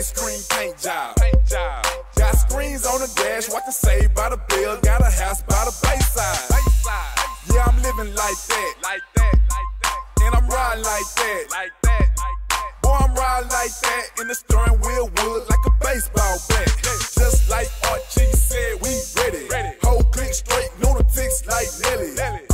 ice cream paint job. Got screens on the dash, watching Saved by the Bell. Got a house by the Bayside. Yeah, I'm living like that. And I'm riding like that. Boy, I'm riding like that. In the steering wheel wood like a baseball bat. Just like Archie said, we ready. Whole click straight, lunatics like Nelly.